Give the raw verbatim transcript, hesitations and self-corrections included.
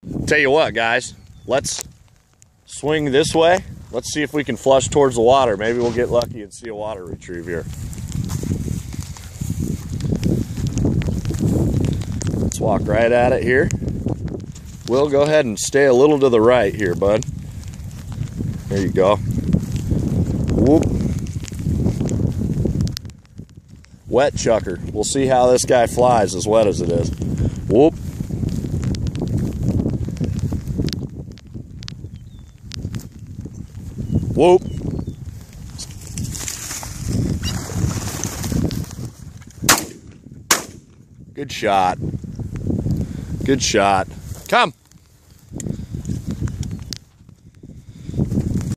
Tell you what, guys, let's swing this way. Let's see if we can flush towards the water. Maybe we'll get lucky and see a water retrieve here. Let's walk right at it here. We'll go ahead and stay a little to the right here, bud. There you go. Whoop. Wet chukar. We'll see how this guy flies as wet as it is. Whoop. Whoop. Good shot. Good shot. Come.